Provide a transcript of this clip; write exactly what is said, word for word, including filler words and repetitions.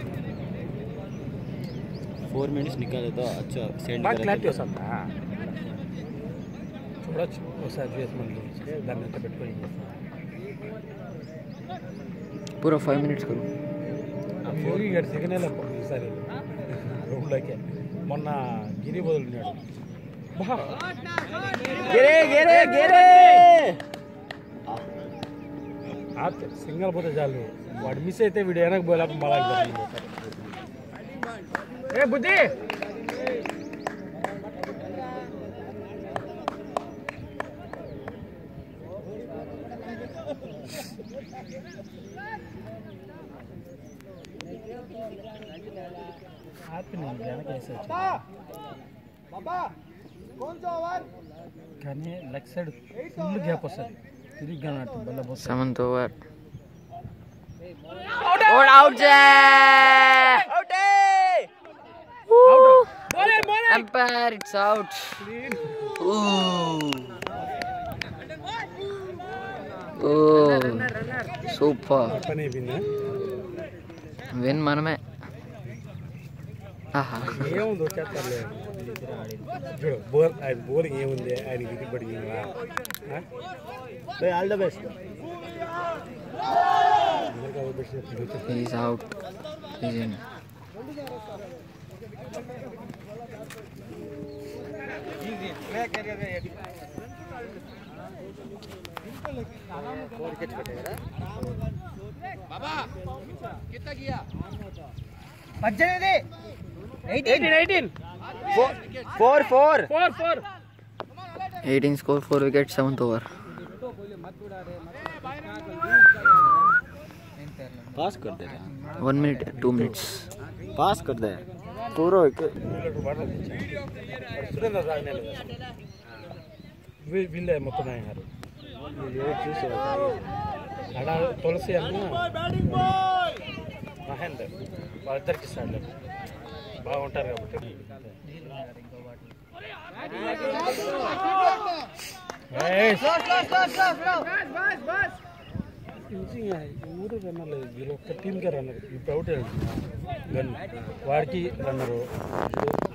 four minutes निकाले तो अच्छा सेंड బాగా క్లారిటీ వస్తుందా చూడొచ్చు ఒకసారి చూసి మనం దాన్ని ఎంత పెట్టుకొని पूरा फाइव मिनट्स करो యోగి గారు సెకండ్ ఎలా ఈసారి రూమ్లోకి మొన్న గిరి వదులున్నాడు గిరే గిరే గిరే సింగల్ పోతే చాలు వాడు మిస్ అయితే వీడు వెనక్కి పోలేక మళ్ళా ఏ బుద్ధి కానీ లెగ్ సైడ్ ఫుల్ గ్యాప్ వస్తుంది తిరిగి seventh over out umpire it's out ఓ సూపర్ పని అయిపోయిందా విన్ మనమే ఆహా ఏముంది వచ్చేస్తారులే చూడు బోల్ ఆయన బోలింగ్ ఏముంది ఆయన ఇది పడి all the best is out is in పద్దెనిమిది eighteen eighteen four four four four eighteen score four wicket seventh over pass कर दे one minute two minutes pass कर दे पूरा వీళ్ళే మొత్తం అయ్యారు చూసి అడ తులసి అన్న మహేందర్ వాళ్ళిద్దరికి ఇస్తాడు బాగుంటారు కాబట్టి ఊరు రన్నర్ లేదు వీళ్ళు ఒక్క టీంకే రన్నర్ ఇప్పుడు అవుట్ గన్ వాడికి రన్నరు